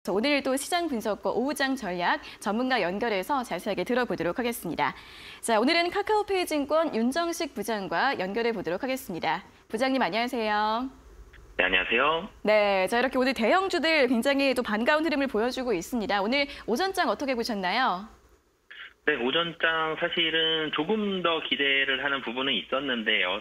오늘도 시장 분석과 오후장 전략 전문가 연결해서 자세하게 들어보도록 하겠습니다. 자, 오늘은 카카오페이 증권 윤정식 부장과 연결해 보도록 하겠습니다. 부장님 안녕하세요. 네, 안녕하세요. 네, 자 이렇게 오늘 대형주들 굉장히 또 반가운 흐름을 보여주고 있습니다. 오늘 오전장 어떻게 보셨나요? 네, 오전장 사실은 조금 더 기대를 하는 부분은 있었는데요.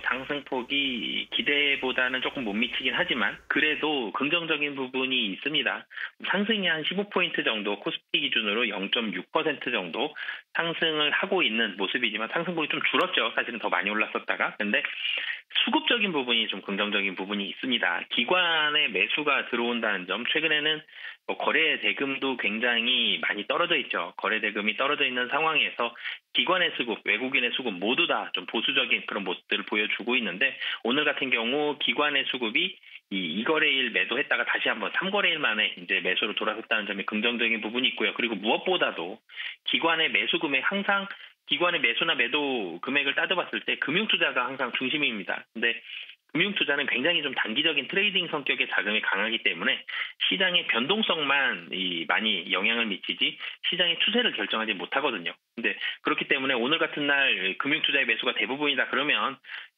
상승폭이 기대보다는 조금 못 미치긴 하지만 그래도 긍정적인 부분이 있습니다. 상승이 한 15포인트 정도 코스피 기준으로 0.6% 정도 상승을 하고 있는 모습이지만 상승폭이 좀 줄었죠. 사실은 더 많이 올랐었다가. 근데 수급적인 부분이 좀 긍정적인 부분이 있습니다. 기관의 매수가 들어온다는 점, 최근에는 거래 대금도 굉장히 많이 떨어져 있죠. 거래 대금이 떨어져 있는 상황에서 기관의 수급, 외국인의 수급 모두 다 좀 보수적인 그런 모습들을 보여주고 있는데 오늘 같은 경우 기관의 수급이 이 2거래일 매도했다가 다시 한번 3거래일 만에 이제 매수로 돌아섰다는 점이 긍정적인 부분이 있고요. 그리고 무엇보다도 기관의 매수 금액 항상 기관의 매수나 매도 금액을 따져봤을 때 금융투자가 항상 중심입니다. 근데 금융투자는 굉장히 좀 단기적인 트레이딩 성격의 자금이 강하기 때문에 시장의 변동성만 많이 영향을 미치지 시장의 추세를 결정하지 못하거든요. 근데 그렇기 때문에 오늘 같은 날 금융투자의 매수가 대부분이다 그러면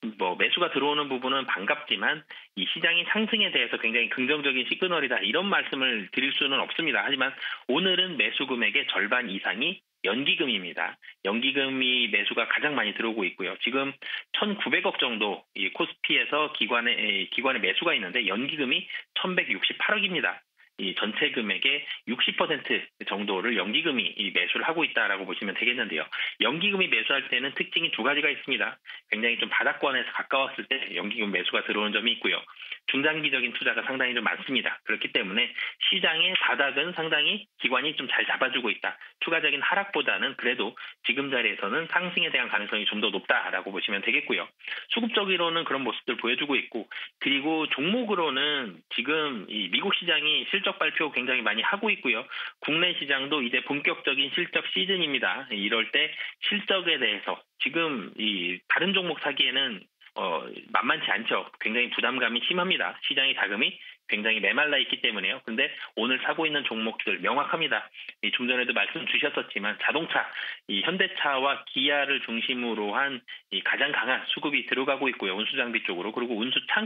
매수가 들어오는 부분은 반갑지만 이 시장의 상승에 대해서 굉장히 긍정적인 시그널이다 이런 말씀을 드릴 수는 없습니다. 하지만 오늘은 매수 금액의 절반 이상이 연기금입니다. 연기금이 매수가 가장 많이 들어오고 있고요. 지금 1,900억 정도 이 코스피에서 기관의 매수가 있는데 연기금이 1,168억입니다. 이 전체 금액의 60% 정도를 연기금이 매수를 하고 있다라고 보시면 되겠는데요. 연기금이 매수할 때는 특징이 두 가지가 있습니다. 굉장히 좀 바닥권에서 가까웠을 때 연기금 매수가 들어오는 점이 있고요. 중장기적인 투자가 상당히 좀 많습니다. 그렇기 때문에 시장의 바닥은 상당히 기관이 좀 잘 잡아주고 있다. 추가적인 하락보다는 그래도 지금 자리에서는 상승에 대한 가능성이 좀 더 높다라고 보시면 되겠고요. 수급적으로는 그런 모습들 보여주고 있고 그리고 종목으로는 지금 이 미국 시장이 실적 발표 굉장히 많이 하고 있고요. 국내 시장도 이제 본격적인 실적 시즌입니다. 이럴 때 실적에 대해서 지금 이 다른 종목 사기에는 만만치 않죠. 굉장히 부담감이 심합니다. 시장의 자금이 굉장히 메말라 있기 때문에요. 근데 오늘 사고 있는 종목들 명확합니다. 좀 전에도 말씀 주셨었지만 자동차, 이 현대차와 기아를 중심으로 한 이 가장 강한 수급이 들어가고 있고요. 운수장비 쪽으로. 그리고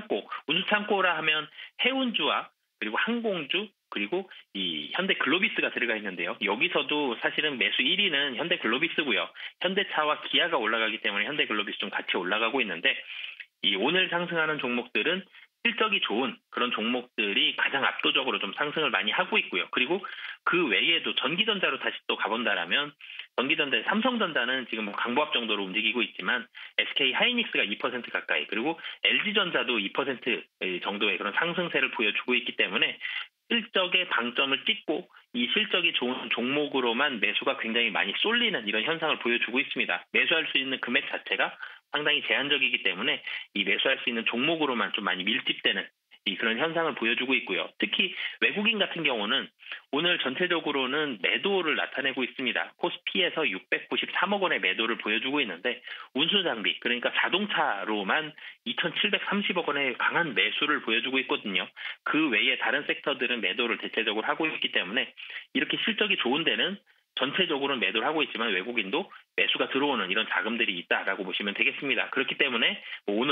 운수창고라 하면 해운주와 그리고 항공주 그리고 이 현대글로비스가 들어가 있는데요. 여기서도 사실은 매수 1위는 현대글로비스고요. 현대차와 기아가 올라가기 때문에 현대글로비스 좀 같이 올라가고 있는데 이 오늘 상승하는 종목들은 실적이 좋은 그런 종목들이 가장 압도적으로 좀 상승을 많이 하고 있고요. 그리고 그 외에도 전기전자로 다시 또 가본다라면 전기전자, 삼성전자는 지금 강보합 정도로 움직이고 있지만 SK 하이닉스가 2% 가까이 그리고 LG전자도 2% 정도의 그런 상승세를 보여주고 있기 때문에 실적의 방점을 찍고 이 실적이 좋은 종목으로만 매수가 굉장히 많이 쏠리는 이런 현상을 보여주고 있습니다. 매수할 수 있는 금액 자체가 상당히 제한적이기 때문에 이 매수할 수 있는 종목으로만 좀 많이 밀집되는 그런 현상을 보여주고 있고요. 특히 외국인 같은 경우는 오늘 전체적으로는 매도를 나타내고 있습니다. 코스피에서 693억 원의 매도를 보여주고 있는데 운수장비 그러니까 자동차로만 2,730억 원의 강한 매수를 보여주고 있거든요. 그 외에 다른 섹터들은 매도를 대체적으로 하고 있기 때문에 이렇게 실적이 좋은 데는 전체적으로는 매도를 하고 있지만 외국인도 매수가 들어오는 이런 자금들이 있다라고 보시면 되겠습니다. 그렇기 때문에 오늘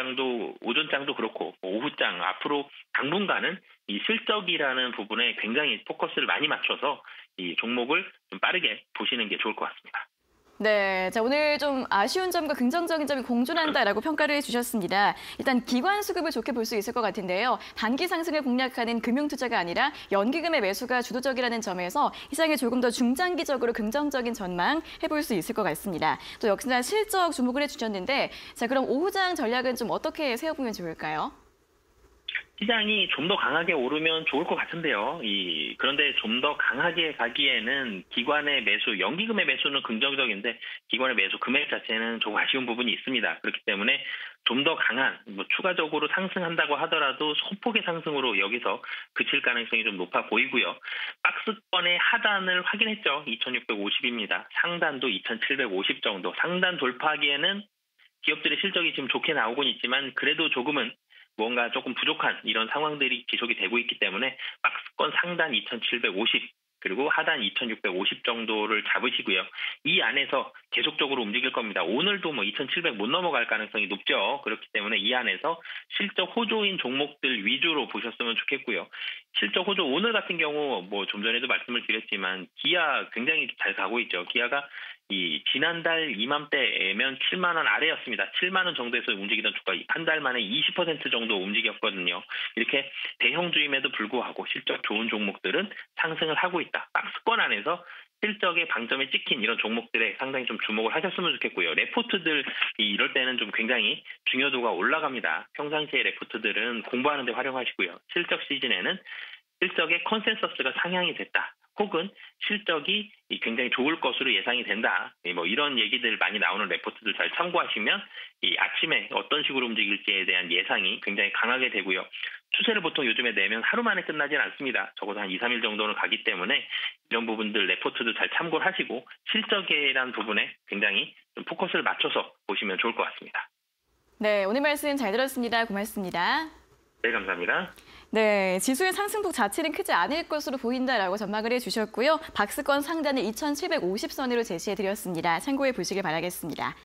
오전장도 그렇고 오후장 앞으로 당분간은 이 실적이라는 부분에 굉장히 포커스를 많이 맞춰서 이 종목을 좀 빠르게 보시는 게 좋을 것 같습니다. 네, 자 오늘 좀 아쉬운 점과 긍정적인 점이 공존한다라고 평가를 해주셨습니다. 일단 기관 수급을 좋게 볼 수 있을 것 같은데요. 단기 상승을 공략하는 금융투자가 아니라 연기금의 매수가 주도적이라는 점에서 시장에 조금 더 중장기적으로 긍정적인 전망 해볼 수 있을 것 같습니다. 또 역시나 실적 주목을 해주셨는데 자 그럼 오후장 전략은 좀 어떻게 세워보면 좋을까요? 시장이 좀 더 강하게 오르면 좋을 것 같은데요. 그런데 좀 더 강하게 가기에는 기관의 매수, 연기금의 매수는 긍정적인데 기관의 매수 금액 자체는 조금 아쉬운 부분이 있습니다. 그렇기 때문에 좀 더 강한, 추가적으로 상승한다고 하더라도 소폭의 상승으로 여기서 그칠 가능성이 좀 높아 보이고요. 박스권의 하단을 확인했죠. 2,650입니다. 상단도 2,750 정도. 상단 돌파하기에는 기업들의 실적이 지금 좋게 나오곤 있지만 그래도 조금은 뭔가 조금 부족한 이런 상황들이 지속이 되고 있기 때문에 박스권 상단 2,750 그리고 하단 2,650 정도를 잡으시고요. 이 안에서 계속적으로 움직일 겁니다. 오늘도 2,700 못 넘어갈 가능성이 높죠. 그렇기 때문에 이 안에서 실적 호조인 종목들 위주로 보셨으면 좋겠고요. 실적 호조 오늘 같은 경우 좀 전에도 말씀을 드렸지만 기아 굉장히 잘 가고 있죠. 기아가 이 지난달 이맘때면 7만 원 아래였습니다. 7만 원 정도에서 움직이던 주가 한 달 만에 20% 정도 움직였거든요. 이렇게 대형주임에도 불구하고 실적 좋은 종목들은 상승을 하고 있다. 박스권 안에서 실적의 방점에 찍힌 이런 종목들에 상당히 좀 주목을 하셨으면 좋겠고요. 레포트들 이럴 때는 좀 굉장히 중요도가 올라갑니다. 평상시에 레포트들은 공부하는 데 활용하시고요. 실적 시즌에는 실적의 컨센서스가 상향이 됐다. 혹은 실적이 굉장히 좋을 것으로 예상이 된다. 이런 얘기들 많이 나오는 레포트들 잘 참고하시면 이 아침에 어떤 식으로 움직일지에 대한 예상이 굉장히 강하게 되고요. 추세를 보통 요즘에 내면 하루 만에 끝나진 않습니다. 적어도 한 2, 3일 정도는 가기 때문에 이런 부분들 레포트도 잘 참고를 하시고 실적이라는 부분에 굉장히 좀 포커스를 맞춰서 보시면 좋을 것 같습니다. 네, 오늘 말씀 잘 들었습니다. 고맙습니다. 네, 감사합니다. 네, 지수의 상승폭 자체는 크지 않을 것으로 보인다라고 전망을 해주셨고요. 박스권 상단을 2,750선으로 제시해드렸습니다. 참고해 보시길 바라겠습니다.